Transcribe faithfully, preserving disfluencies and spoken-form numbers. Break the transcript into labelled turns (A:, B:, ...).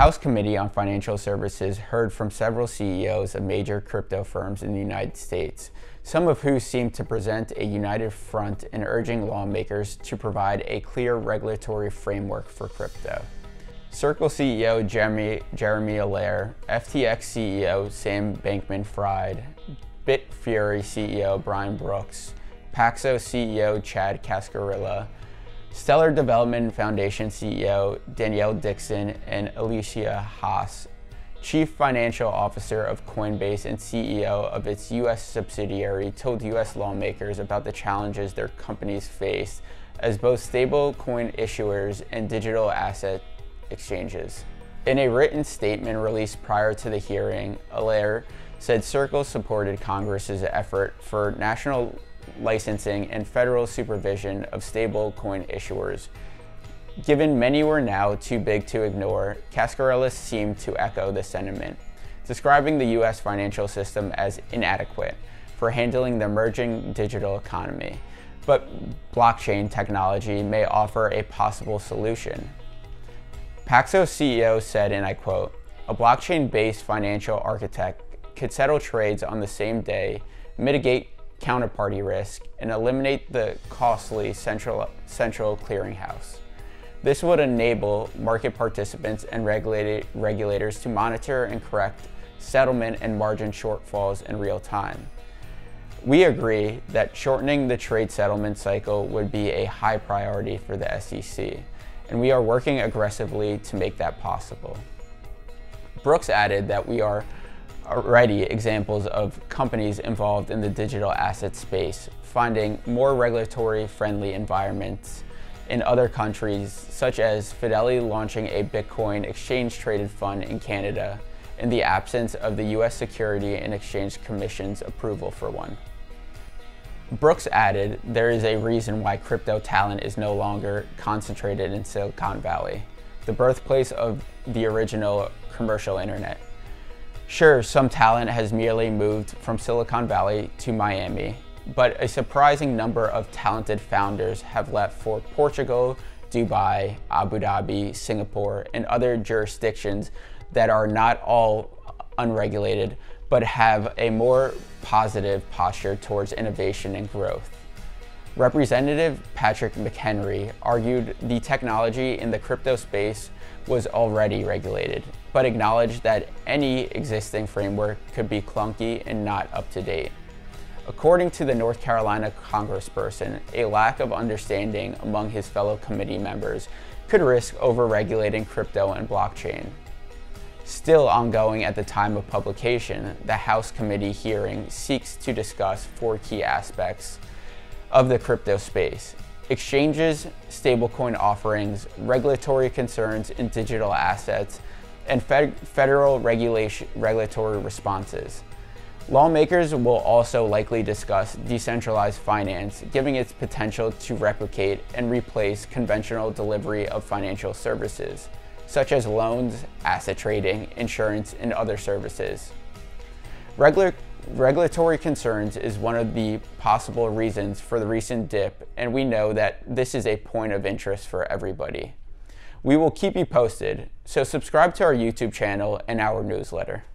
A: House Committee on Financial Services heard from several C E Os of major crypto firms in the United States, some of who seemed to present a united front in urging lawmakers to provide a clear regulatory framework for crypto. Circle C E O Jeremy, Jeremy Allaire, F T X C E O Sam Bankman-Fried, Bitfury C E O Brian Brooks, Paxos C E O Chad Cascarilla, Stellar Development Foundation C E O Danielle Dixon, and Alicia Haas, Chief Financial Officer of Coinbase and C E O of its U S subsidiary, told U S lawmakers about the challenges their companies face as both stablecoin issuers and digital asset exchanges. In a written statement released prior to the hearing, Allaire said Circle supported Congress's effort for national licensing and federal supervision of stablecoin issuers. Given many were now too big to ignore, Cascarilla seemed to echo the sentiment, describing the U S financial system as inadequate for handling the emerging digital economy, but blockchain technology may offer a possible solution. Paxos C E O said, and I quote, "A blockchain-based financial architect could settle trades on the same day, mitigate counterparty risk, and eliminate the costly central, central clearinghouse. This would enable market participants and regulated, regulators to monitor and correct settlement and margin shortfalls in real time. We agree that shortening the trade settlement cycle would be a high priority for the S E C, and we are working aggressively to make that possible." Brooks added that we are already examples of companies involved in the digital asset space finding more regulatory friendly environments in other countries, such as Fidelity launching a Bitcoin exchange traded fund in Canada in the absence of the U S Security and Exchange Commission's approval for one. Brooks added, "There is a reason why crypto talent is no longer concentrated in Silicon Valley, the birthplace of the original commercial internet. Sure, some talent has merely moved from Silicon Valley to Miami, but a surprising number of talented founders have left for Portugal, Dubai, Abu Dhabi, Singapore, and other jurisdictions that are not all unregulated, but have a more positive posture towards innovation and growth." Representative Patrick McHenry argued the technology in the crypto space was already regulated, but acknowledged that any existing framework could be clunky and not up to date. According to the North Carolina congressperson, a lack of understanding among his fellow committee members could risk over-regulating crypto and blockchain. Still ongoing at the time of publication, the House Committee hearing seeks to discuss four key aspects of the crypto space: exchanges, stablecoin offerings, regulatory concerns in digital assets, and fed federal regulation, regulatory responses. Lawmakers will also likely discuss decentralized finance, given its potential to replicate and replace conventional delivery of financial services, such as loans, asset trading, insurance, and other services. Regular Regulatory concerns is one of the possible reasons for the recent dip, and we know that this is a point of interest for everybody. We will keep you posted, so subscribe to our YouTube channel and our newsletter.